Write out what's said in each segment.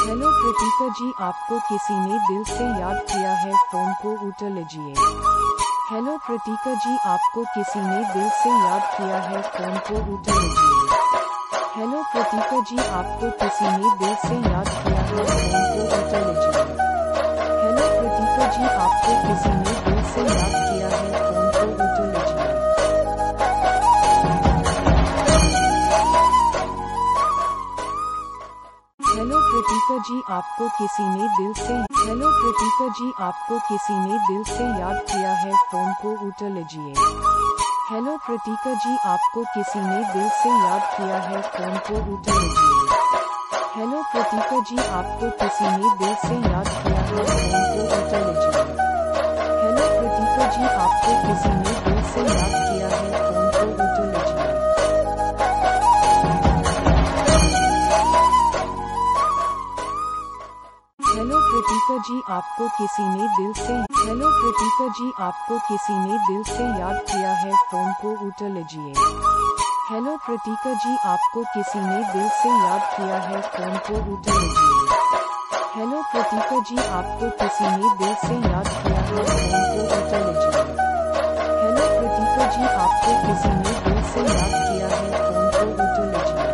Hello Kritika जी, आपको किसी ने दिल से याद किया है, फोन को उठा लीजिए। हेलो कृतिका जी, आपको किसी ने दिल से याद किया है, फोन को उठा लीजिए। हेलो कृतिका जी, आपको किसी ने दिल से याद किया है, फोन को उठा लीजिए। हेलो कृतिका जी, आपको किसी ने दिल से याद किया है, फोन को उठा लीजिए। हेलो कृतिका जी, आपको किसी ने दिल से हेलो कृतिका जी, आपको किसी ने दिल से याद किया है, फोन को उठा लीजिए। हेलो कृतिका जी, आपको किसी ने दिल से याद किया है, फोन को उठा लीजिए। हेलो कृतिका जी, आपको किसी ने दिल से याद किया है, फोन को उठा लीजिए। हेलो कृतिका जी, आपको किसी ने दिल से याद किया है, फोन को उठा लीजिए। हेलो कृतिका जी, आपको किसी ने दिल से हेलो कृतिका जी, आपको किसी ने दिल से याद किया है, फोन को उठा लीजिए। हेलो कृतिका जी, आपको किसी ने दिल से याद किया है, फोन को उठा लीजिए। हेलो कृतिका जी, आपको किसी ने दिल से याद किया है, फोन को उठा लीजिए। हेलो कृतिका जी, आपको किसी ने दिल से याद किया है, फोन को उठा लीजिए।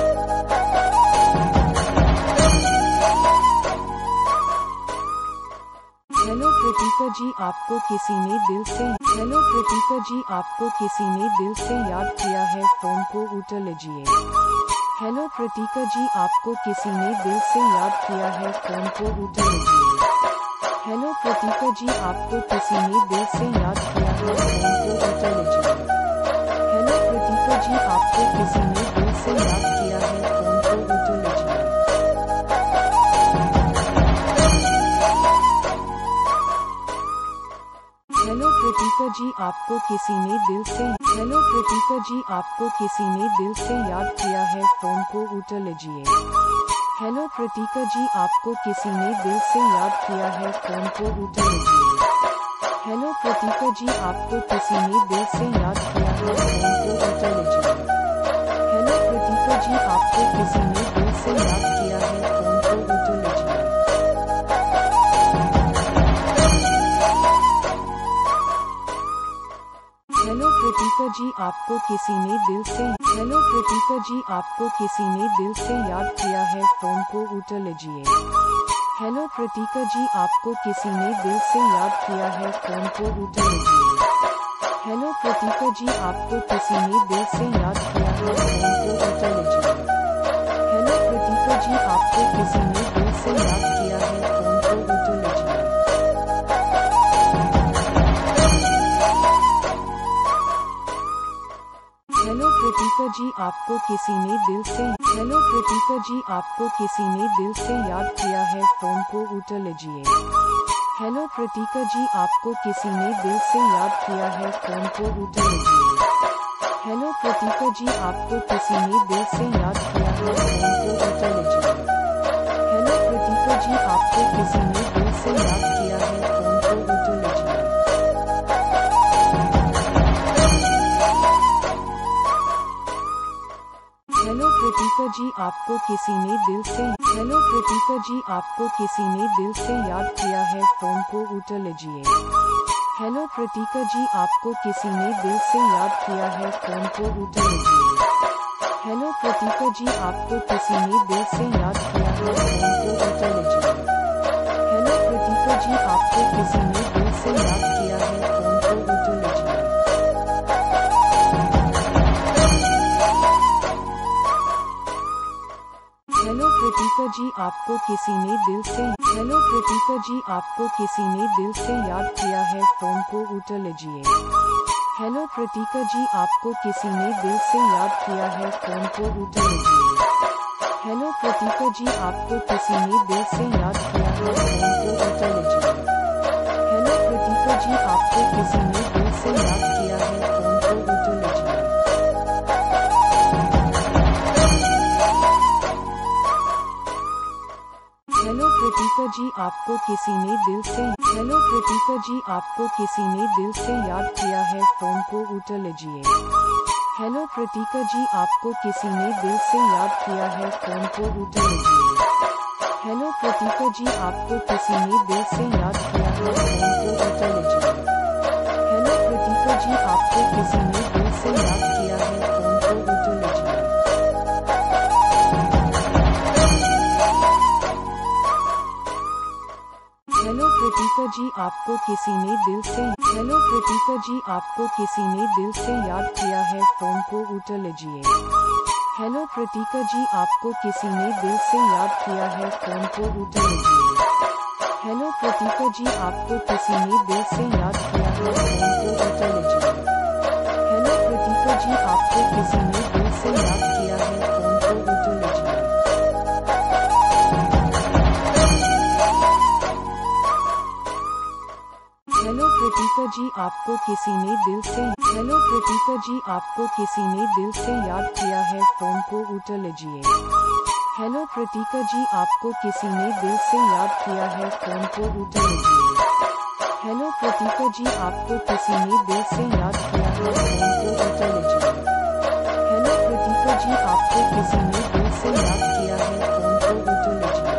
हेलो कृतिका जी, आपको किसी ने दिल से हेलो कृतिका जी, आपको किसी ने दिल से याद किया है, फोन को उठा लीजिए। हेलो कृतिका जी, आपको किसी ने दिल से याद किया है, फोन को उठा लीजिए। हेलो कृतिका जी, आपको किसी ने दिल से याद किया है, फोन को उठा लीजिए। हेलो कृतिका जी, आपको किसी ने दिल से याद किया है, फोन को उठा लीजिए। हेलो कृतिका जी, आपको किसी ने दिल से हेलो कृतिका जी, आपको किसी ने दिल से याद किया है, फोन को उठा लीजिए। हेलो कृतिका जी, आपको किसी ने दिल से याद किया है, फोन को उठा लीजिए। हेलो कृतिका जी, आपको किसी ने दिल से याद किया है, फोन को उठा लीजिए। हेलो कृतिका जी, आपको किसी ने दिल से याद किया है, फोन को उठा लीजिए। हेलो कृतिका जी, आपको किसी ने दिल से हेलो कृतिका जी, आपको किसी ने दिल से याद किया है, फोन को उठा लीजिए। हेलो कृतिका जी, आपको किसी ने दिल से याद किया है, फोन को उठा लीजिए। हेलो कृतिका जी, आपको किसी ने दिल से याद किया है, फोन को उठा लीजिए। हेलो कृतिका जी, आपको किसी ने दिल से याद किया है, फोन को उठा लीजिए। हेलो कृतिका जी, आपको किसी ने दिल से हेलो कृतिका जी, आपको किसी ने दिल से याद किया है, फोन को उठा लीजिए। हेलो कृतिका जी, आपको किसी ने दिल से याद किया है, फोन को उठा लीजिए। हेलो कृतिका जी, आपको किसी ने दिल से याद किया है, फोन को उठा लीजिए। हेलो कृतिका जी, आपको किसी ने दिल से याद किया है, फोन को उठा लीजिए। हेलो कृतिका जी, आपको किसी ने दिल से हेलो कृतिका जी, आपको किसी ने दिल से याद किया है, फोन को उठा लीजिए। हेलो कृतिका जी, आपको किसी ने दिल से याद किया है, फोन को उठा लीजिए। हेलो कृतिका जी, आपको किसी ने दिल से याद किया है, फोन को उठा लीजिए। हेलो कृतिका जी, आपको किसी ने दिल से याद किया है, फोन को उठा लीजिए। हेलो कृतिका जी, आपको किसी ने दिल से हेलो कृतिका जी, आपको किसी ने दिल से याद किया है, फोन को उठा लीजिए। हेलो कृतिका जी, आपको किसी ने दिल से याद किया है, फोन को उठा लीजिए। हेलो कृतिका जी, आपको किसी ने दिल से याद किया है, फोन को उठा लीजिए। हेलो कृतिका जी, आपको किसी ने दिल से याद किया है, फोन को उठा लीजिए। हेलो कृतिका जी, आपको किसी ने दिल से हेलो कृतिका जी, आपको किसी ने दिल से याद किया है, फोन को उठा लीजिए। हेलो कृतिका जी, आपको किसी ने दिल से याद किया है, फोन को उठा लीजिए। हेलो कृतिका जी, आपको किसी ने दिल से याद किया है, फोन को उठा लीजिए। हेलो कृतिका जी, आपको किसी ने दिल से याद किया है, फोन को उठा लीजिए। हेलो कृतिका जी, आपको किसी ने दिल से हेलो कृतिका जी, आपको किसी ने दिल से याद किया है, फोन को उठा लीजिए। हेलो कृतिका जी, आपको किसी ने दिल से याद किया है, फोन को उठा लीजिए। हेलो कृतिका जी, आपको किसी ने दिल से याद किया है, फोन को उठा लीजिए। हेलो कृतिका जी, आपको किसी ने दिल से याद किया है, फोन को उठा लीजिए। हेलो कृतिका जी, आपको किसी ने दिल से हेलो कृतिका जी, आपको किसी ने दिल से याद किया है, फोन को उठा लीजिए। हेलो कृतिका जी, आपको किसी ने दिल से याद किया है, फोन को उठा लीजिए। हेलो कृतिका जी, आपको किसी ने दिल से याद किया है, फोन को उठा लीजिए। हेलो कृतिका जी, आपको किसी ने दिल से याद किया है, फोन को उठा लीजिए।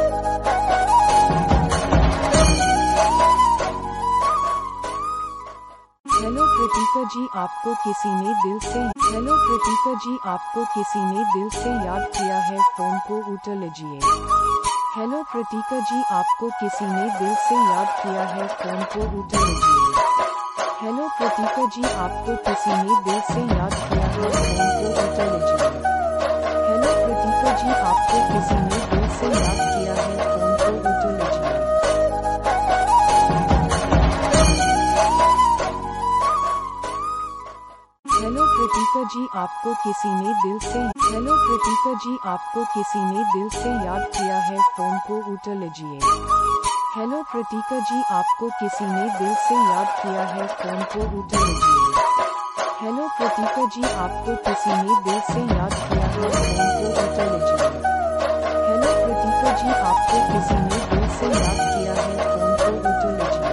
हेलो कृतिका जी, आपको किसी ने दिल से हेलो कृतिका जी, आपको किसी ने दिल से याद किया है, फोन को उठा लीजिए। हेलो कृतिका जी, आपको किसी ने दिल से याद किया है, फोन को उठा लीजिए। हेलो कृतिका जी, आपको किसी ने दिल से याद किया है, फोन को उठा लीजिए। हेलो कृतिका जी, आपको किसी ने दिल से याद किया है, फोन को उठा लीजिए। हेलो कृतिका जी, आपको किसी ने दिल से हेलो कृतिका जी, आपको किसी ने दिल से याद किया है, फोन को उठा लीजिए। हेलो कृतिका जी, आपको किसी ने दिल से याद किया है, फोन को उठा लीजिए। हेलो कृतिका जी, आपको किसी ने दिल से याद किया है, फोन को उठा लीजिए। हेलो कृतिका जी, आपको किसी ने दिल से याद किया है, फोन को उठा लीजिए।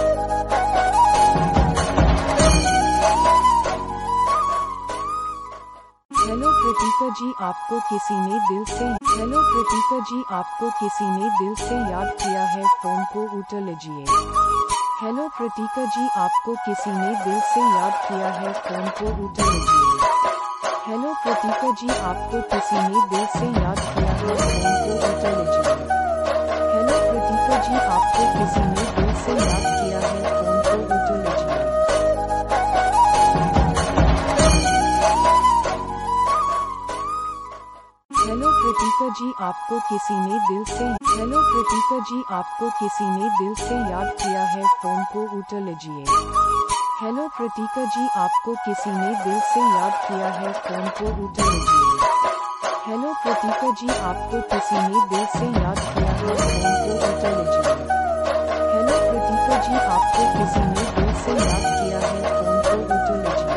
हेलो कृतिका जी, आपको किसी ने दिल से हेलो कृतिका जी, आपको किसी ने दिल से याद किया है, फोन को उठा लीजिए। हेलो कृतिका जी, आपको किसी ने दिल से याद किया है, फोन को उठा लीजिए। हेलो कृतिका जी, आपको किसी ने दिल से याद किया है, फोन को उठा लीजिए। हेलो कृतिका जी, आपको किसी ने दिल से याद किया है, फोन को उठा लीजिए। हेलो कृतिका जी, आपको किसी ने दिल से हेलो कृतिका जी, आपको किसी ने दिल से याद किया है, फोन को उठा लीजिए। हेलो कृतिका जी, आपको किसी ने दिल से याद किया है, फोन को उठा लीजिए। हेलो कृतिका जी, आपको किसी ने दिल से याद किया है, फोन को उठा लीजिए। हेलो कृतिका जी, आपको किसी ने दिल से याद किया है, फोन को उठा लीजिए।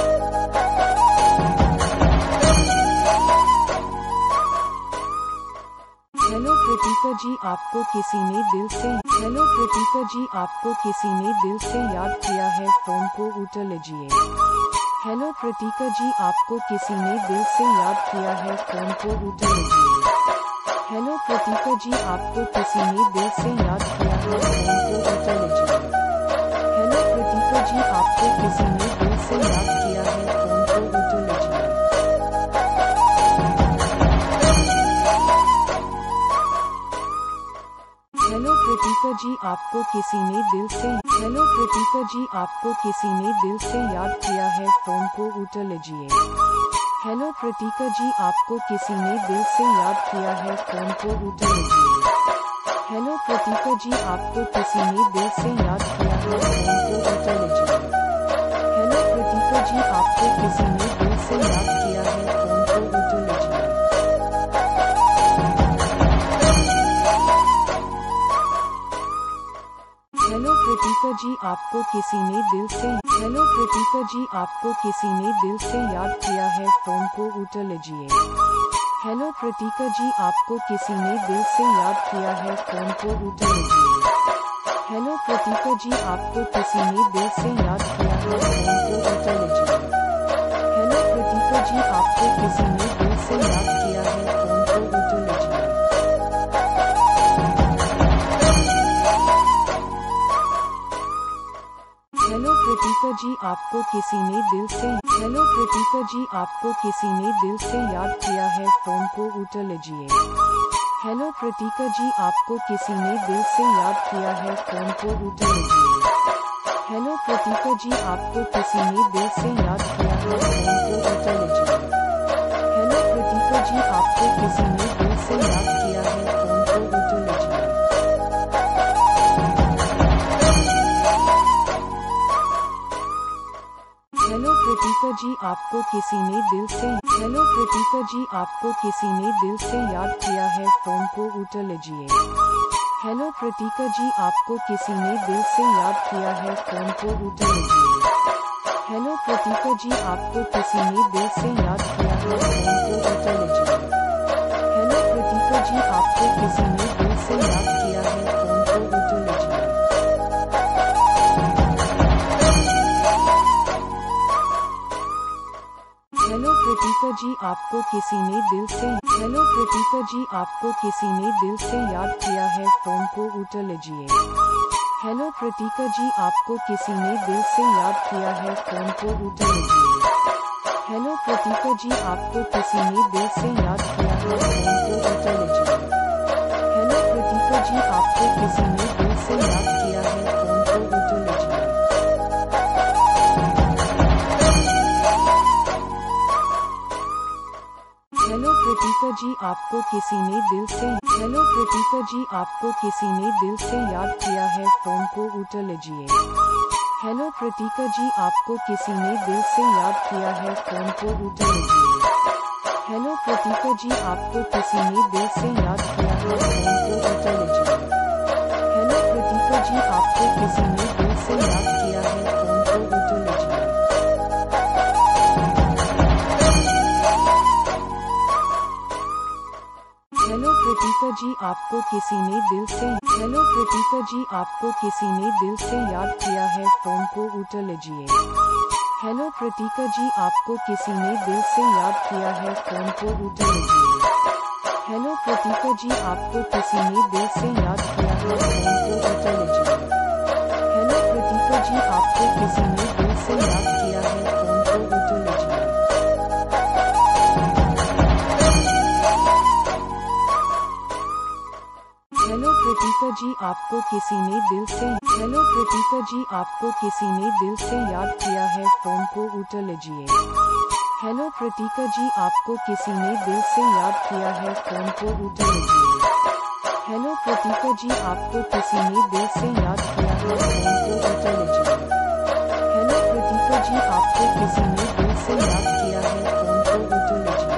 हेलो कृतिका जी, आपको किसी ने दिल से हेलो कृतिका जी, आपको किसी ने दिल से याद किया है, फोन को उठा लीजिए। हेलो कृतिका जी, आपको किसी ने दिल से याद किया है, फोन को उठा लीजिए। हेलो कृतिका जी, आपको किसी ने दिल से याद किया है, फोन को उठा लीजिए। हेलो कृतिका जी, आपको किसी ने दिल से याद किया है, फोन को उठा लीजिए। हेलो कृतिका जी, आपको किसी ने दिल से हेलो कृतिका जी, आपको किसी ने दिल से याद किया है, फोन को उठा लीजिए। हेलो कृतिका जी, आपको किसी ने दिल से याद किया है, फोन को उठा लीजिए। हेलो कृतिका जी, आपको किसी ने दिल से याद किया है, फोन को उठा लीजिए। हेलो कृतिका जी, आपको किसी ने दिल से याद किया है, फोन को उठा लीजिए। हेलो कृतिका जी, आपको किसी ने दिल से हेलो कृतिका जी, आपको किसी ने दिल से याद किया है, फोन को उठा लीजिए। हेलो कृतिका जी, आपको किसी ने दिल से याद किया है, फोन को उठा लीजिए। हेलो कृतिका जी, आपको किसी ने दिल से याद किया है, फोन को उठा लीजिए। हेलो कृतिका जी, आपको किसी ने दिल से याद किया है, फोन को उठा लीजिए। कृतिका जी आपको किसी ने दिल से हेलो कृतिका जी आपको किसी ने दिल से याद किया है, फोन को उठा लीजिए। हेलो कृतिका जी आपको किसी ने दिल से याद किया है, फोन को उठा लीजिए। हेलो कृतिका जी आपको किसी ने दिल से याद किया है, फोन को उठा लीजिए। हेलो कृतिका जी आपको किसी ने दिल से याद किया है, फोन को उठा लीजिए। हेलो कृतिका जी आपको किसी ने दिल से हेलो कृतिका जी आपको किसी ने दिल से याद किया है, फोन को उठा लीजिए। हेलो कृतिका जी आपको किसी ने दिल से याद किया है, फोन को उठा लीजिए। हेलो कृतिका जी आपको किसी ने दिल से याद किया है, फोन को उठा लीजिए। हेलो कृतिका जी आपको किसी ने दिल से याद किया है, फोन को उठा लीजिए। हेलो कृतिका जी आपको किसी ने दिल से हेलो कृतिका जी आपको किसी ने दिल से याद किया है, फोन को उठा लीजिए। हेलो कृतिका जी आपको किसी ने दिल से याद किया है, फोन को उठा लीजिए। हेलो कृतिका जी आपको किसी ने दिल से याद किया है, फोन को उठा लीजिए। हेलो कृतिका जी आपको किसी ने दिल से याद किया है, फोन को उठा लीजिए। हेलो कृतिका जी आपको किसी ने दिल से हेलो कृतिका जी आपको किसी ने दिल से याद किया है, फोन को उठा लीजिए। हेलो कृतिका जी आपको किसी ने दिल से याद किया है, फोन को उठा लीजिए। हेलो कृतिका जी आपको किसी ने दिल से याद किया है, फोन को उठा लीजिए। हेलो कृतिका जी आपको किसी ने दिल से याद किया है, फोन को उठा लीजिए। हेलो कृतिका जी आपको किसी ने दिल से हेलो कृतिका जी आपको किसी ने दिल से याद किया है, फोन को उठा लीजिए। हेलो कृतिका जी आपको किसी ने दिल से याद किया है, फोन को उठा लीजिए। हेलो कृतिका जी आपको किसी ने दिल से याद किया है, फोन को उठा लीजिए। हेलो कृतिका जी आपको किसी ने दिल से याद किया है, फोन को उठा लीजिए। हेलो कृतिका जी आपको किसी ने दिल से हेलो कृतिका जी आपको किसी ने दिल से याद किया है, फोन को उठा लीजिए। हेलो कृतिका जी आपको किसी ने दिल से याद किया है, फोन को उठा लीजिए। हेलो कृतिका जी आपको किसी ने दिल से याद किया है, फोन को उठा लीजिए। हेलो कृतिका जी आपको किसी ने दिल से याद किया है, फोन को उठा लीजिए।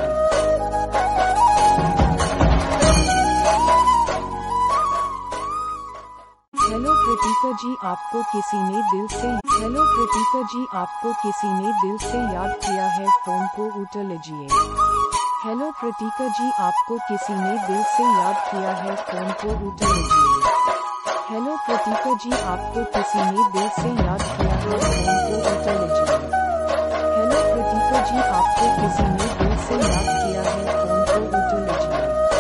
हेलो कृतिका जी आपको किसी ने दिल से हेलो कृतिका जी आपको किसी ने दिल से याद किया है, फोन को उठा लीजिए। हेलो कृतिका जी आपको किसी ने दिल से याद किया है, फोन को उठा लीजिए। हेलो कृतिका जी आपको किसी ने दिल से याद किया है, फोन को उठा लीजिए। हेलो कृतिका जी आपको किसी ने दिल से याद किया है, फोन को उठा लीजिए।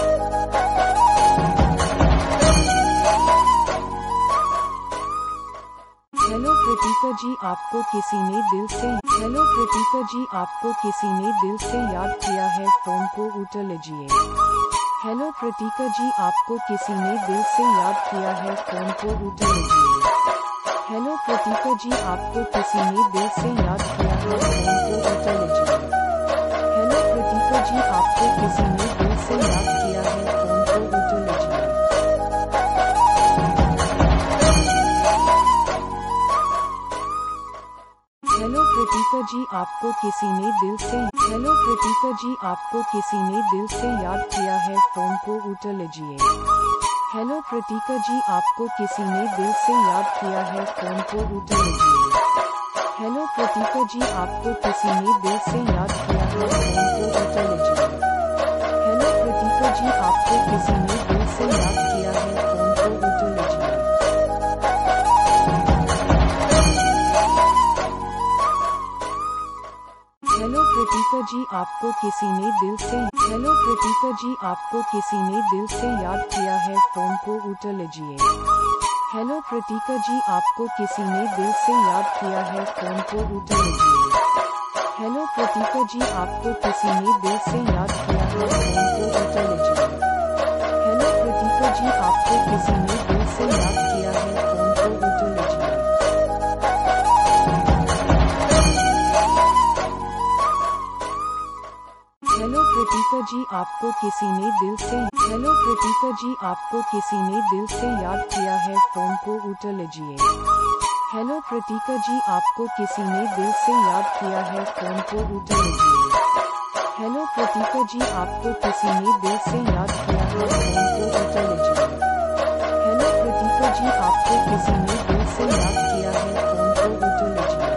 हेलो कृतिका जी आपको किसी ने दिल से हेलो कृतिका जी आपको किसी ने दिल से याद किया है, फोन को उठा लीजिए। हेलो कृतिका जी आपको किसी ने दिल से याद किया है, फोन को उठा लीजिए। हेलो कृतिका जी आपको किसी ने दिल से याद किया है, फोन को उठा लीजिए। हेलो कृतिका जी आपको किसी ने दिल से याद किया है, फोन को उठा लीजिए। हेलो कृतिका जी आपको किसी ने दिल से हेलो कृतिका जी आपको किसी ने दिल से याद किया है, फोन को उठा लीजिए। हेलो कृतिका जी आपको किसी ने दिल से याद किया है, फोन को उठा लीजिए। हेलो कृतिका जी आपको किसी ने दिल से याद किया है, फोन को उठा लीजिए। हेलो कृतिका जी आपको किसी ने दिल से याद किया है, फोन को उठा लीजिए। हेलो कृतिका जी आपको किसी ने दिल से हेलो कृतिका जी आपको किसी ने दिल से याद किया है, फोन को उठा लीजिए। हेलो प्रतीका जी, आपको किसी ने दिल से याद किया है, फोन को उठा लीजिए। हेलो प्रतीका जी, आपको किसी ने दिल से याद किया है, फोन को उठा लीजिए। हेलो प्रतीका जी, आपको किसी ने दिल से याद किया है, फोन को उठा लीजिए। हेलो प्रतीका जी, आपको किसी ने दिल से हेलो प्रतीका जी, आपको किसी ने दिल से याद किया है, फोन को उठा लीजिए। हेलो प्रतीका जी, आपको किसी ने दिल से याद किया है, फोन को उठा लीजिए। हेलो प्रतीका जी, आपको किसी ने दिल से याद किया है, फोन को उठा लीजिए। हेलो प्रतीका जी, आपको किसी ने दिल से याद किया है, फोन को उठा लीजिए।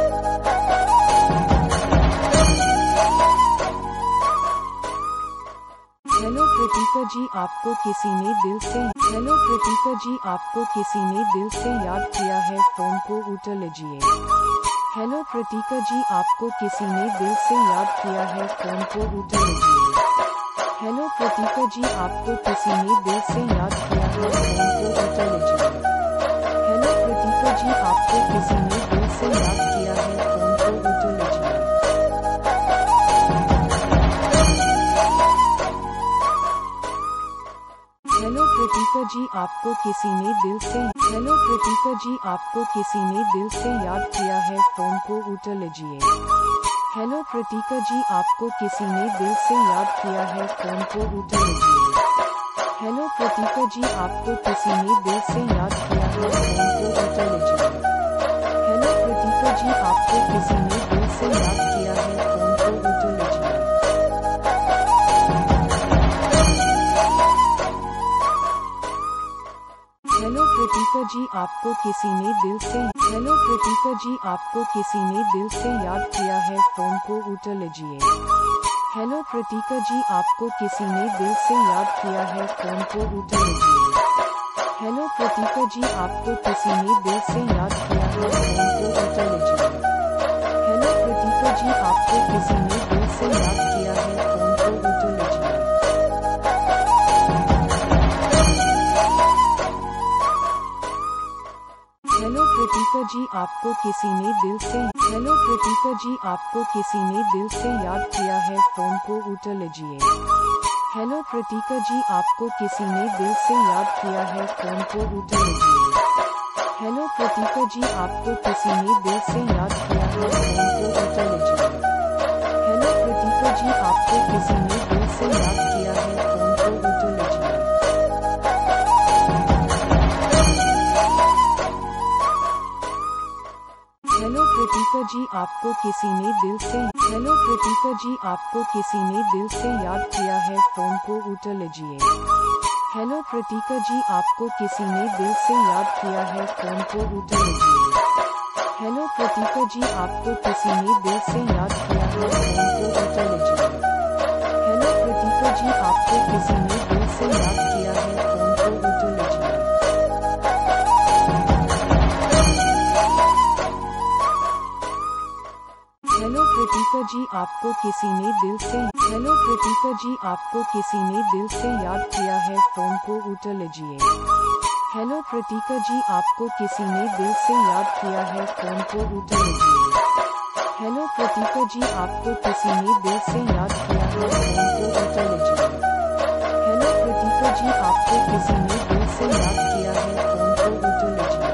हेलो प्रतीका जी, आपको किसी ने दिल से हेलो प्रतीका जी, आपको किसी ने दिल से याद किया है, फोन को उठा लीजिए। हेलो प्रतीका जी, आपको किसी ने दिल से याद किया है, फोन को उठा लीजिए। हेलो प्रतीका जी, आपको किसी ने दिल से याद किया है, फोन को उठा लीजिए। हेलो प्रतीका जी, आपको किसी ने दिल से याद किया है, फोन को उठा लीजिए। हेलो प्रतीका जी, आपको किसी ने दिल से हेलो प्रतीका जी, आपको किसी ने दिल से याद किया है, फोन को उठा लीजिए। हेलो प्रतीका जी, आपको किसी ने दिल से याद किया है, फोन को उठा लीजिए। हेलो प्रतीका जी, आपको किसी ने दिल से याद किया है, फोन को उठा लीजिए। हेलो प्रतीका जी, आपको किसी ने दिल से याद किया है, फोन को उठा लीजिए। हेलो प्रतीका जी, आपको किसी ने दिल से हेलो प्रतीका जी, आपको किसी ने दिल से याद किया है, फोन को उठा लीजिए। हेलो प्रतीका जी, आपको किसी ने दिल से याद किया है, फोन को उठा लीजिए। हेलो प्रतीका जी, आपको किसी ने दिल से याद किया है, फोन को उठा लीजिए। हेलो प्रतीका जी, आपको किसी ने दिल से याद किया है, फोन को उठा लीजिए। हेलो प्रतीका जी, आपको किसी ने दिल से हेलो प्रतीका जी, आपको किसी ने दिल से याद किया है, फोन को उठा लीजिए। हेलो प्रतीका जी, आपको किसी ने दिल से याद किया है, फोन को उठा लीजिए। हेलो प्रतीका जी, आपको किसी ने दिल से याद किया है, फोन को उठा लीजिए। हेलो प्रतीका जी, आपको किसी ने दिल से याद किया है, फोन को उठा लीजिए। हेलो प्रतीका जी, आपको किसी ने दिल से हेलो प्रतीका जी, आपको किसी ने दिल से याद किया है, फोन को उठा लीजिए। हेलो प्रतीका जी, आपको किसी ने दिल से याद किया है, फोन को उठा लीजिए। हेलो प्रतीका जी, आपको किसी ने दिल से याद किया है, फोन को उठा लीजिए। हेलो प्रतीका जी, आपको किसी ने दिल से याद किया है, फोन को उठा लीजिए। हेलो प्रतीका जी, आपको किसी ने दिल से हेलो प्रतीका जी, आपको किसी ने दिल से याद किया है, फोन को उठा लीजिए। हेलो प्रतीका जी, आपको किसी ने दिल से याद किया है, फोन को उठा लीजिए। हेलो प्रतीका जी, आपको किसी ने दिल से याद किया है, फोन को उठा लीजिए। हेलो प्रतीका जी, आपको किसी ने दिल से याद किया है, फोन को उठा लीजिए।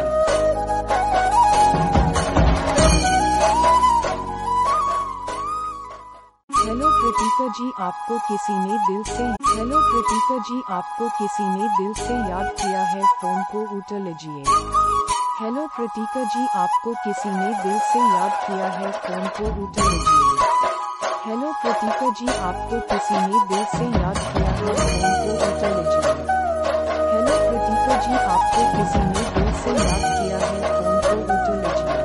हेलो प्रतीका जी, आपको किसी ने दिल से हेलो प्रतीका जी, आपको किसी ने दिल से याद किया है, फोन को उठा लीजिए। हेलो प्रतीका जी, आपको किसी ने दिल से याद किया है, फोन को उठा लीजिए। हेलो प्रतीका जी, आपको किसी ने दिल से याद किया है, फोन को उठा लीजिए। हेलो प्रतीका जी, आपको किसी ने दिल से याद किया है, फोन को उठा लीजिए।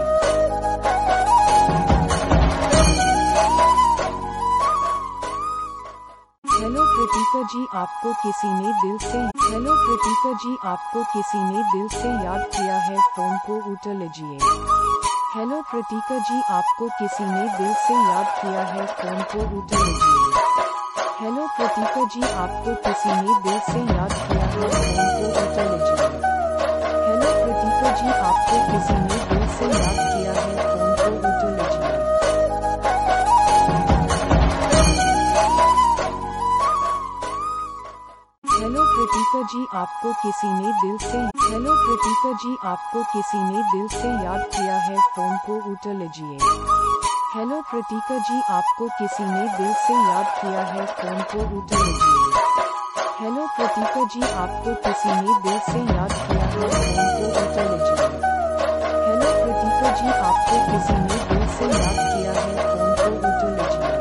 हेलो प्रतीका जी, आपको किसी ने दिल से हेलो प्रतीका जी, आपको किसी ने दिल से याद किया है, फोन को उठा लीजिए। हेलो प्रतीका जी, आपको किसी ने दिल से याद किया है, फोन को उठा लीजिए। हेलो प्रतीका जी, आपको किसी ने दिल से याद किया है, फोन को उठा लीजिए। हेलो जी आपको किसी ने दिल से हेलो कृतिका जी आपको किसी ने दिल से याद किया है फोन को उठा लीजिए। हेलो कृतिका जी आपको किसी ने दिल से याद किया है फोन को उठा लीजिए। हेलो कृतिका जी आपको किसी ने दिल से याद किया है फोन को उठा लीजिए। हेलो कृतिका जी आपको किसी ने दिल से याद किया है फोन को उठा लीजिए।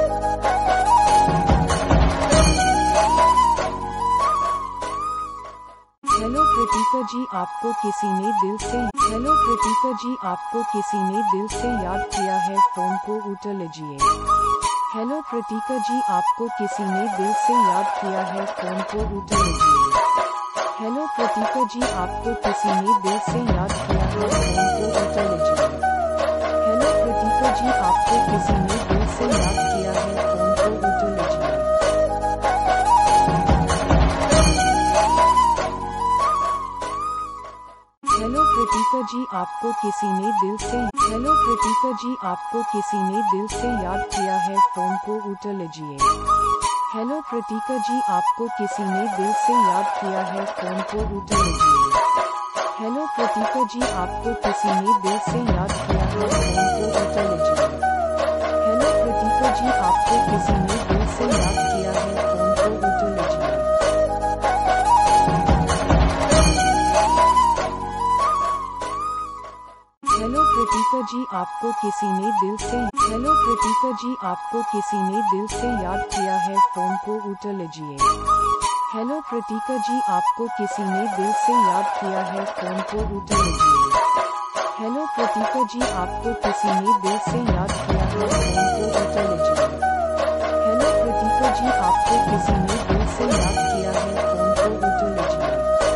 हेलो कृतिका जी आपको किसी ने दिल से हेलो कृतिका जी आपको किसी ने दिल से याद किया है फोन को उठा लीजिए। हेलो कृतिका जी आपको किसी ने दिल से याद किया है फोन को उठा लीजिए। हेलो कृतिका जी आपको किसी ने दिल से याद किया है फोन को उठा लीजिए। हेलो कृतिका जी आपको किसी ने दिल से याद किया है फोन को उठा लीजिए। हेलो कृतिका जी आपको किसी ने दिल से हेलो कृतिका जी आपको किसी ने दिल से याद किया है फोन को उठा लीजिए। हेलो कृतिका जी आपको किसी ने दिल से याद किया है फोन को उठा लीजिए। हेलो कृतिका जी आपको किसी ने दिल से याद किया है फोन को उठा लीजिए। हेलो कृतिका जी आपको किसी ने दिल से याद किया है फोन को उठा लीजिए। हेलो कृतिका जी आपको किसी ने दिल से हेलो कृतिका जी आपको किसी ने दिल से याद किया है फोन को उठा लीजिए। हेलो कृतिका जी आपको किसी ने दिल से याद किया है फोन को उठा लीजिए। हेलो कृतिका जी आपको किसी ने दिल से याद किया है फोन को उठा लीजिए। हेलो कृतिका जी आपको किसी ने दिल से याद किया है फोन को उठा लीजिए।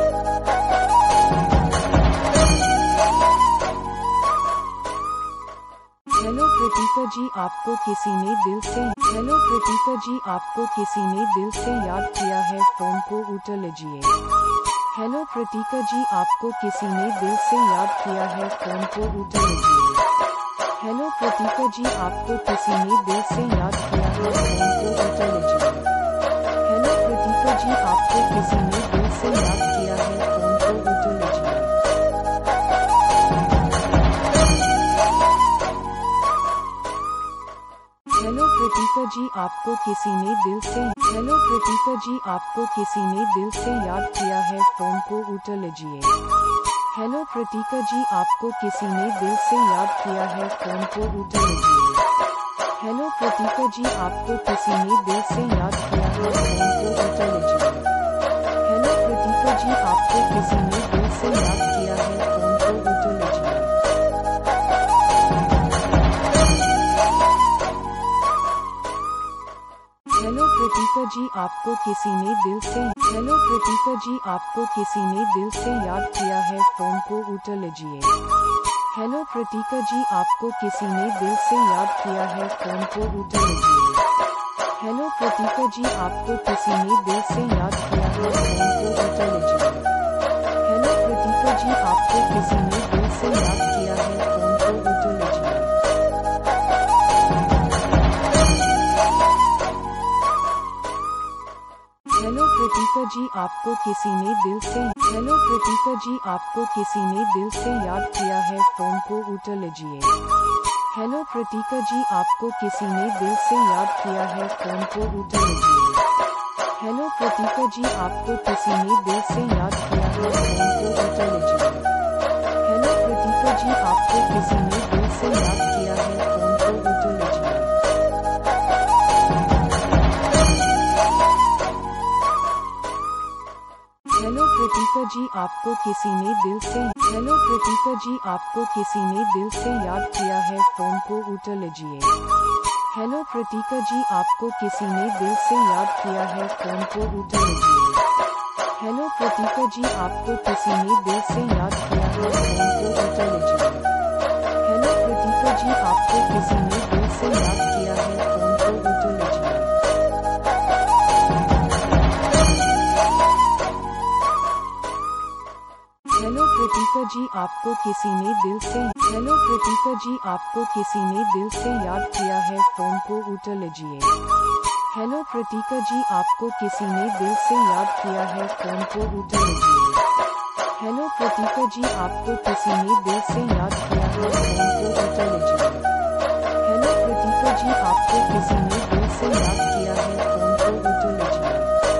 हेलो कृतिका जी आपको किसी ने दिल से हेलो कृतिका जी आपको किसी ने दिल से याद किया है फोन को उठा लीजिए। हेलो कृतिका जी आपको किसी ने दिल से याद किया है फोन को उठा लीजिए। हेलो कृतिका जी आपको किसी ने दिल से याद किया है फोन को उठा लीजिए। हेलो कृतिका जी आपको किसी ने दिल से याद किया है फोन को उठा लीजिए। हेलो कृतिका जी आपको किसी ने दिल से हेलो कृतिका जी आपको किसी ने दिल से याद किया है फोन को उठा लीजिए। हेलो कृतिका जी आपको किसी ने दिल से याद किया है फोन को उठा लीजिए। हेलो कृतिका जी आपको किसी ने दिल से याद किया है फोन को उठा लीजिए। हेलो कृतिका जी आपको किसी ने दिल से याद किया है फोन को उठा लीजिए। हेलो कृतिका जी आपको किसी ने दिल से हेलो कृतिका जी आपको किसी ने दिल से याद किया है फोन को उठा लीजिए। हेलो कृतिका जी आपको किसी ने दिल से याद किया है फोन को उठा लीजिए। हेलो कृतिका जी आपको किसी ने दिल से याद किया है फोन को उठा लीजिए। हेलो कृतिका जी आपको किसी ने दिल से याद किया है फोन को उठा लीजिए। हेलो कृतिका जी आपको किसी ने दिल से हेलो कृतिका जी आपको किसी ने दिल से याद किया है फोन को उठा लीजिए। हेलो कृतिका जी आपको किसी ने दिल से याद किया है फोन को उठा लीजिए। हेलो कृतिका जी आपको किसी ने दिल से याद किया है फोन को उठा लीजिए। हेलो कृतिका जी आपको किसी ने दिल से याद किया है फोन को उठा लीजिए। हेलो कृतिका जी आपको किसी ने दिल से हेलो कृतिका जी आपको किसी ने दिल से याद किया है फोन को उठा लीजिए। हेलो कृतिका जी आपको किसी ने दिल से याद किया है फोन को उठा लीजिए। हेलो कृतिका जी आपको किसी ने दिल से याद किया है फोन को उठा लीजिए। हेलो कृतिका जी आपको किसी ने दिल से याद किया है फोन को उठा लीजिए। हेलो कृतिका जी आपको किसी ने दिल से हेलो कृतिका जी आपको किसी ने दिल से याद किया है फोन को उठा लीजिए। हेलो प्रतीका जी, आपको किसी ने दिल से याद किया है, फोन को उठा लीजिए। हेलो प्रतीका जी, आपको किसी ने दिल से याद किया है, फोन को उठा लीजिए। हेलो प्रतीका जी, आपको किसी ने दिल से याद किया है, फोन को उठा लीजिए।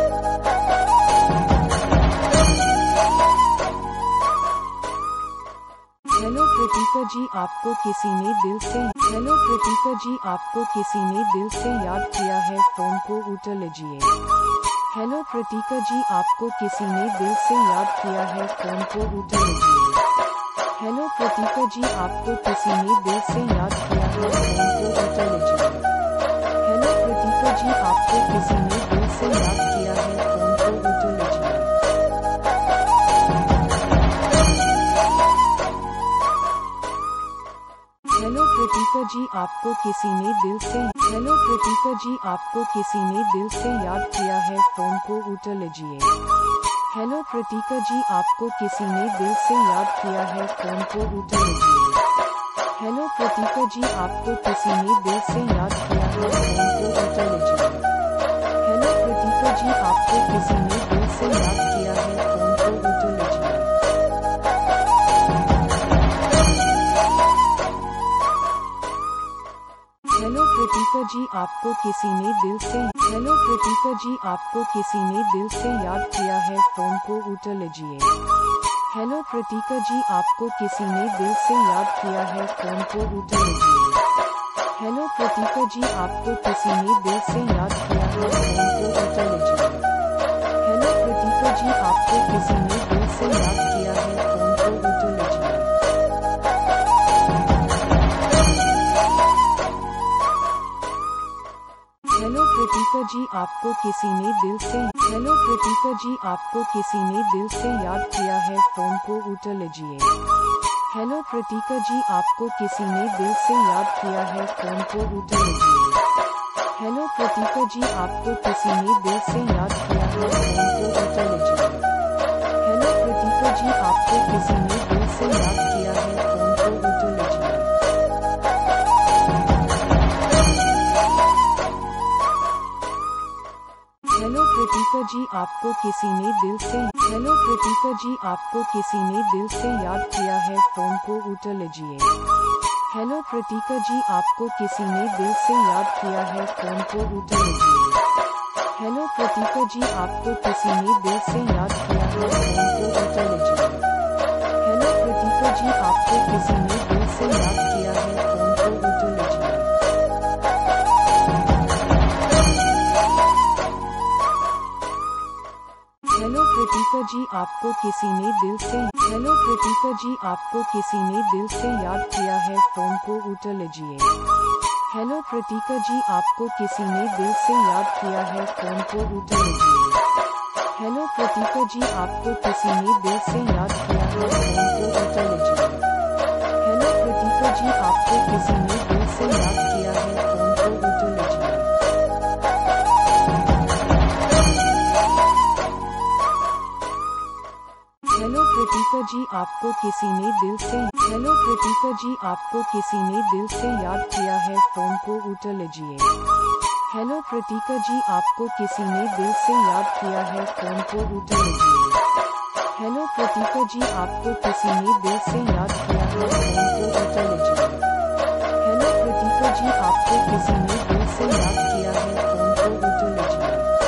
हेलो प्रतीका जी, आपको किसी ने दिल से हेलो प्रतीका जी, आपको किसी ने दिल से याद किया है, फोन को उठा लीजिए। हेलो प्रतीका जी, आपको किसी ने दिल से याद किया है, फोन को उठा लीजिए। हेलो प्रतीका जी, आपको किसी ने दिल से याद किया है, फोन को उठा लीजिए। हेलो प्रतीका जी, आपको किसी ने दिल से याद किया है, फोन को उठा लीजिए। हेलो प्रतीका जी, आपको किसी ने दिल से हेलो प्रतीका जी, आपको किसी ने दिल से याद किया है, फोन को उठा लीजिए। हेलो प्रतीका जी, आपको किसी ने दिल से याद किया है, फोन को उठा लीजिए। हेलो प्रतीका जी, आपको किसी ने दिल से याद किया है, फोन को उठा लीजिए। हेलो प्रतीका जी, आपको किसी ने दिल से याद किया है, फोन को उठा लीजिए। हेलो प्रतीका जी, आपको किसी ने दिल से हेलो प्रतीका जी, आपको किसी ने दिल से याद किया है, फोन को उठा लीजिए। हेलो प्रतीका जी, आपको किसी ने दिल से याद किया है, फोन को उठा लीजिए। हेलो प्रतीका जी, आपको किसी ने दिल से याद किया है, फोन को उठा लीजिए। हेलो प्रतीका जी, आपको किसी ने दिल से याद किया है, फोन को उठा लीजिए। हेलो प्रतीका जी, आपको किसी ने दिल से हेलो प्रतीका जी, आपको किसी ने दिल से याद किया है, फोन को उठा लीजिए। हेलो प्रतीका जी, आपको किसी ने दिल से याद किया है, फोन को उठा लीजिए। हेलो प्रतीका जी, आपको किसी ने दिल से याद किया है, फोन को उठा लीजिए। हेलो प्रतीका जी, आपको किसी ने दिल से याद किया है, फोन को उठा लीजिए। हेलो प्रतीका जी, आपको किसी ने दिल से हेलो प्रतीका जी, आपको किसी ने दिल से याद किया है, फोन को उठा लीजिए। हेलो प्रतीका जी, आपको किसी ने दिल से याद किया है, फोन को उठा लीजिए। हेलो प्रतीका जी, आपको किसी ने दिल से याद किया है, फोन को उठा लीजिए। हेलो प्रतीका जी, आपको किसी ने दिल से याद किया है, फोन को उठा लीजिए। हेलो प्रतीका जी, आपको किसी ने दिल से हेलो प्रतीका जी, आपको किसी ने दिल से याद किया है, फोन को उठा लीजिए। हेलो प्रतीका जी, आपको किसी ने दिल से याद किया है, फोन को उठा लीजिए। हेलो प्रतीका जी, आपको किसी ने दिल से याद किया है, फोन को उठा लीजिए। हेलो प्रतीका जी, आपको किसी ने दिल से याद किया है, फोन को उठा लीजिए। हेलो प्रतीका जी, आपको किसी ने दिल से हेलो प्रतीका जी, आपको किसी ने दिल से याद किया है, फोन को उठा लीजिए। हेलो प्रतीका जी, आपको किसी ने दिल से याद किया है, फोन को उठा लीजिए। हेलो प्रतीका जी, आपको किसी ने दिल से याद किया है, फोन को उठा लीजिए। हेलो प्रतीका जी, आपको किसी ने दिल से याद किया है, फोन को उठा लीजिए।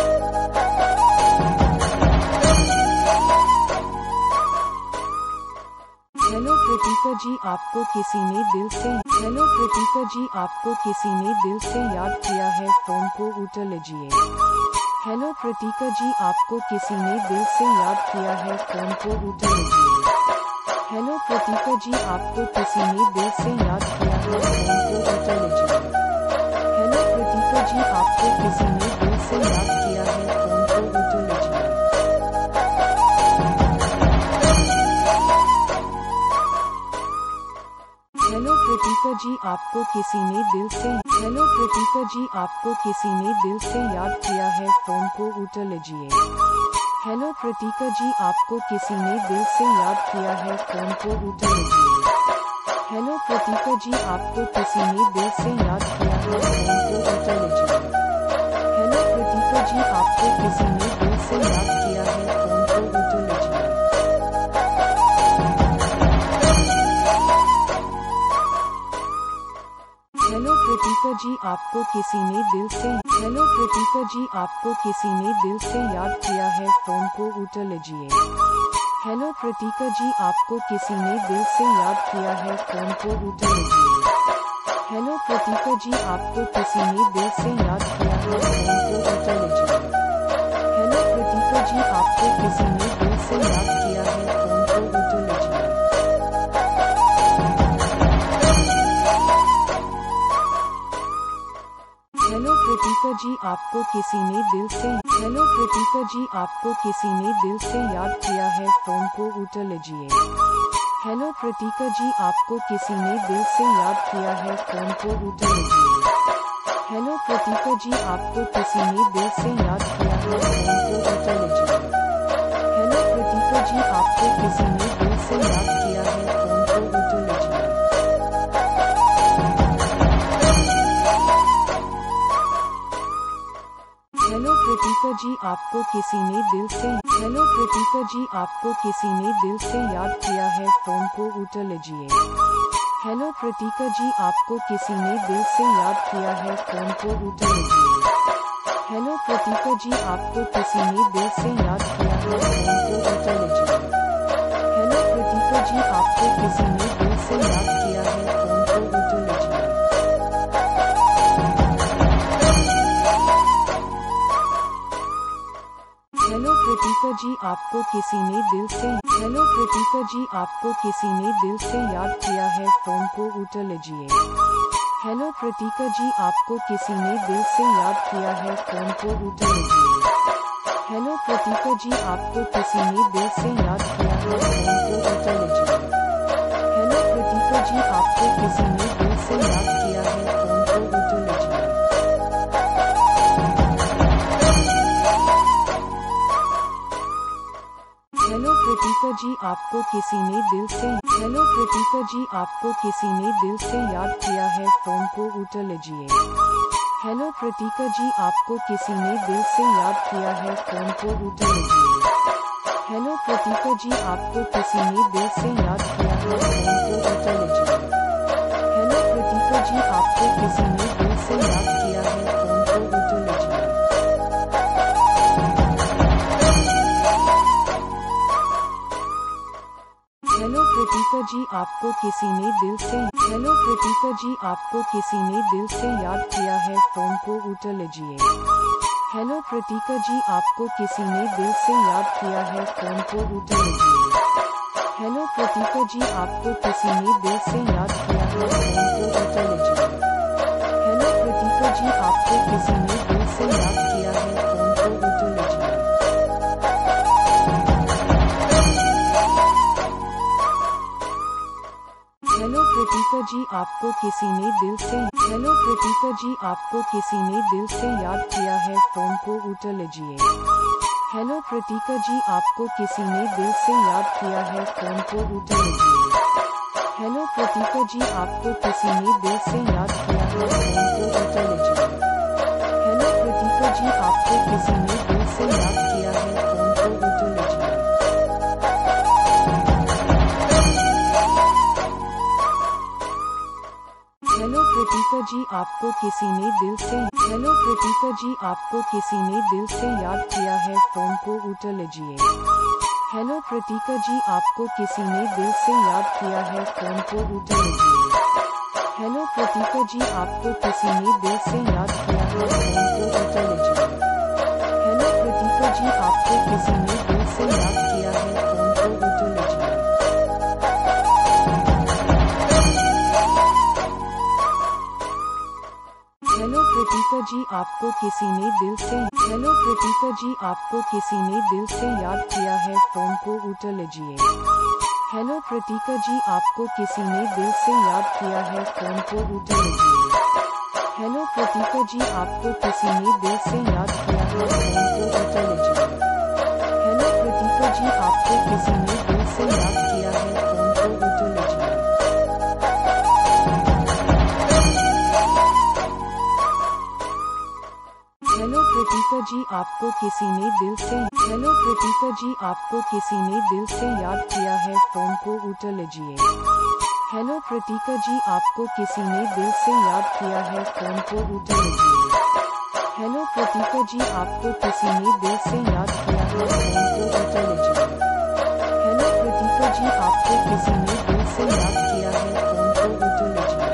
हेलो प्रतीका जी, आपको किसी ने दिल से हेलो प्रतीका जी, आपको किसी ने दिल से याद किया है, फोन को उठा लीजिए। हेलो प्रतीका जी, आपको किसी ने दिल से याद किया है, फोन को उठा लीजिए। हेलो प्रतीका जी, आपको किसी ने दिल से याद किया है, फोन को उठा लीजिए। हेलो प्रतीका जी, आपको किसी ने दिल से याद किया है, फोन को उठा लीजिए। हेलो प्रतीका जी, आपको किसी ने दिल से हेलो प्रतीका जी, आपको किसी ने दिल से याद किया है, फोन को उठा लीजिए। हेलो प्रतीका जी, आपको किसी ने दिल से याद किया है, फोन को उठा लीजिए। हेलो प्रतीका जी, आपको किसी ने दिल से याद किया है, फोन को उठा लीजिए। हेलो प्रतीका जी आपको किसी ने दिल से याद किया है, फोन को उठा लीजिए। हेलो प्रतीका जी आपको किसी ने दिल से हेलो प्रतीका जी आपको किसी ने दिल से याद किया है, फोन को उठा लीजिए। हेलो प्रतीका जी आपको किसी ने दिल से याद किया है, फोन को उठा लीजिए। हेलो प्रतीका जी आपको किसी ने दिल से याद किया है, फोन को उठा लीजिए। हेलो प्रतीका जी आपको किसी ने दिल से याद किया है, फोन को उठा लीजिए। हेलो प्रतीका जी आपको किसी ने दिल से हेलो प्रतीका जी आपको किसी ने दिल से याद किया है, फोन को उठा लीजिए। हेलो प्रतीका जी आपको किसी ने दिल से याद किया है, फोन को उठा लीजिए। हेलो प्रतीका जी आपको किसी ने दिल से याद किया है, फोन को उठा लीजिए। हेलो प्रतीका जी आपको किसी ने दिल से याद किया है, फोन को उठा लीजिए। हेलो प्रतीका जी आपको किसी ने दिल से हेलो प्रतीका जी आपको किसी ने दिल से याद किया है, फोन को उठा लीजिए। हेलो प्रतीका जी आपको किसी ने दिल से याद किया है, फोन को उठा लीजिए। हेलो प्रतीका जी आपको किसी ने दिल से याद किया है, फोन को उठा लीजिए। हेलो प्रतीका जी आपको किसी ने दिल से याद किया है, फोन को उठा लीजिए। हेलो प्रतीका जी आपको किसी ने दिल से हेलो प्रतीका जी आपको किसी ने दिल से याद किया है, फोन को उठा लीजिए। हेलो प्रतीका जी आपको किसी ने दिल से याद किया है, फोन को उठा लीजिए। हेलो प्रतीका जी आपको किसी ने दिल से याद किया है, फोन को उठा लीजिए। हेलो प्रतीका जी आपको किसी ने दिल से याद किया है, फोन को उठा लीजिए। हेलो प्रतीका जी आपको किसी ने दिल से हेलो प्रतीका जी आपको किसी ने दिल से याद किया है, फोन को उठा लीजिए। हेलो प्रतीका जी आपको किसी ने दिल से याद किया है, फोन को उठा लीजिए। हेलो प्रतीका जी आपको किसी ने दिल से याद किया है, फोन को उठा लीजिए। हेलो प्रतीका जी आपको किसी ने दिल से याद किया है, फोन को उठा लीजिए। हेलो प्रतीका जी आपको किसी ने दिल से हेलो प्रतीका जी आपको किसी ने दिल से याद किया है, फोन को उठा लीजिए। हेलो प्रतीका जी आपको किसी ने दिल से याद किया है, फोन को उठा लीजिए। हेलो प्रतीका जी आपको किसी ने दिल से याद किया है, फोन को उठा लीजिए। हेलो प्रतीका जी आपको किसी ने दिल से याद किया है, फोन को उठा लीजिए। हेलो प्रतीका जी आपको किसी ने दिल से हेलो प्रतीका जी आपको किसी ने दिल से याद किया है, फोन को उठा लीजिए। हेलो प्रतीका जी आपको किसी ने दिल से याद किया है, फोन को उठा लीजिए। हेलो प्रतीका जी आपको किसी ने दिल से याद किया है, फोन को उठा लीजिए। हेलो प्रतीका जी आपको किसी ने दिल से याद किया है, फोन को उठा लीजिए। हेलो प्रतीका जी आपको किसी ने दिल से हेलो प्रतीका जी आपको किसी ने दिल से याद किया है, फोन को उठा लीजिए। हेलो प्रतीका जी आपको किसी ने दिल से याद किया है, फोन को उठा लीजिए। हेलो प्रतीका जी आपको किसी ने दिल से याद किया है, फोन को उठा लीजिए। हेलो प्रतीका जी आपको किसी ने दिल से याद किया है, फोन को उठा लीजिए। हेलो प्रतीका जी आपको किसी ने दिल से हेलो प्रतीका जी आपको किसी ने दिल से याद किया है, फोन को उठा लीजिए। हेलो प्रतीका जी आपको किसी ने दिल से याद किया है, फोन को उठा लीजिए। हेलो प्रतीका जी आपको किसी ने दिल से याद किया है, फोन को उठा लीजिए। हेलो प्रतीका जी आपको किसी ने दिल से याद किया है, फोन को उठा लीजिए। हेलो प्रतीका जी आपको किसी ने दिल से हेलो कृतिका जी आपको किसी ने दिल से याद किया है, फोन को उठा लीजिए। हेलो कृतिका जी आपको किसी ने दिल से याद किया है, फोन को उठा लीजिए। हेलो कृतिका जी आपको किसी ने दिल से याद किया है, फोन को उठा लीजिए। हेलो कृतिका जी आपको किसी ने दिल से याद किया है, फोन को उठा लीजिए।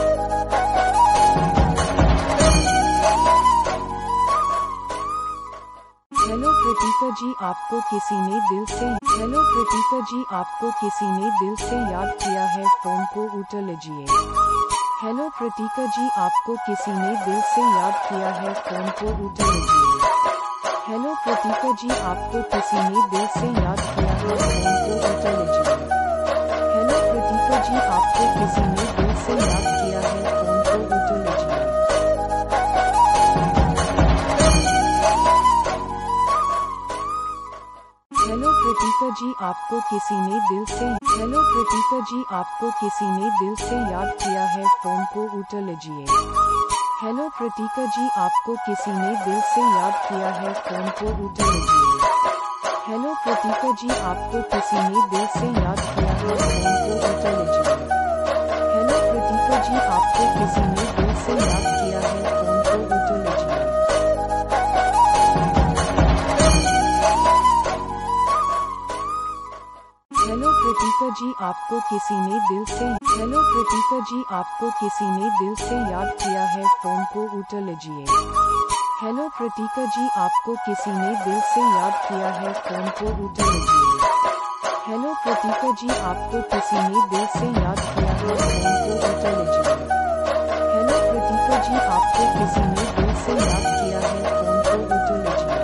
हेलो कृतिका जी आपको किसी ने दिल से हेलो कृतिका जी आपको किसी ने दिल से याद किया है, फोन को उठा लीजिए। हेलो कृतिका जी आपको किसी ने दिल से याद किया है, फोन को उठा लीजिए। हेलो कृतिका जी आपको किसी ने दिल से याद किया है, फोन को उठा लीजिए। हेलो कृतिका जी आपको किसी ने दिल से याद किया है, फोन को उठा लीजिए। हेलो कृतिका जी आपको किसी ने दिल से हेलो कृतिका जी आपको किसी ने दिल से याद किया है, फोन को उठा लीजिए। हेलो कृतिका जी आपको किसी ने दिल से याद किया है, फोन को उठा लीजिए। हेलो कृतिका जी आपको किसी ने दिल से याद किया है, फोन को उठा लीजिए। हेलो कृतिका जी आपको किसी ने दिल से याद किया है, फोन को उठा लीजिए। हेलो कृतिका जी आपको किसी ने दिल से हेलो कृतिका जी आपको किसी ने दिल से याद किया है, फोन को उठा लीजिए। हेलो कृतिका जी आपको किसी ने दिल से याद किया है, फोन को उठा लीजिए। हेलो कृतिका जी आपको किसी ने दिल से याद किया है, फोन को उठा लीजिए। हेलो कृतिका जी आपको किसी ने दिल से याद किया है, फोन को उठा लीजिए।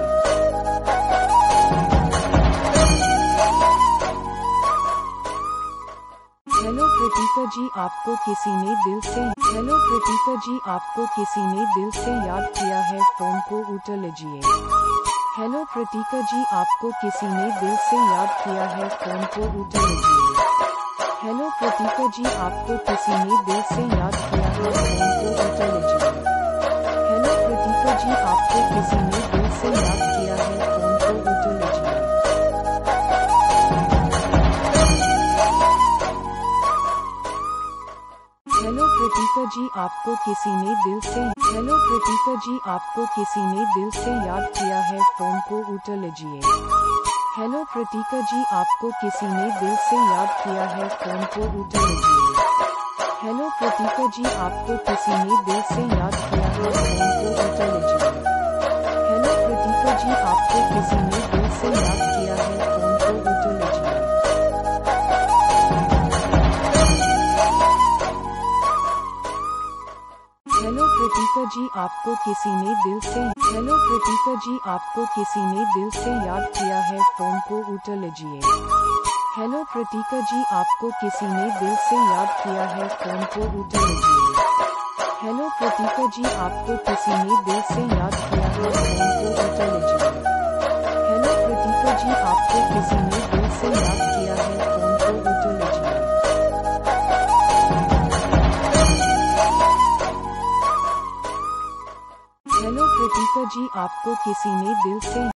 हेलो कृतिका जी आपको किसी ने दिल से हेलो कृतिका जी आपको किसी ने दिल से याद किया है, फोन को उठा लीजिए। हेलो कृतिका जी आपको किसी ने दिल से याद किया है, फोन को उठा लीजिए। हेलो कृतिका जी आपको किसी ने दिल से याद किया है, फोन को उठा लीजिए। हेलो कृतिका जी आपको किसी ने दिल से याद किया है, फोन को उठा लीजिए। हेलो कृतिका जी आपको किसी ने दिल से हेलो कृतिका जी आपको किसी ने दिल से याद किया है, फोन को उठा लीजिए। हेलो कृतिका जी आपको किसी ने दिल से याद किया है, फोन को उठा लीजिए। हेलो कृतिका जी आपको किसी ने दिल से याद किया है, फोन को उठा लीजिए। हेलो कृतिका जी आपको किसी ने दिल से याद किया है, फोन को उठा लीजिए। हेलो कृतिका जी आपको किसी ने दिल से हेलो कृतिका जी आपको किसी ने दिल से याद किया है, फोन को उठा लीजिए। हेलो कृतिका जी आपको किसी ने दिल से याद किया है, फोन को उठा लीजिए। हेलो कृतिका जी आपको किसी ने दिल से याद किया है, फोन को उठा लीजिए। हेलो कृतिका जी आपको किसी ने दिल से याद किया है, फोन को उठा लीजिए। हेलो कृतिका जी आपको किसी ने दिल से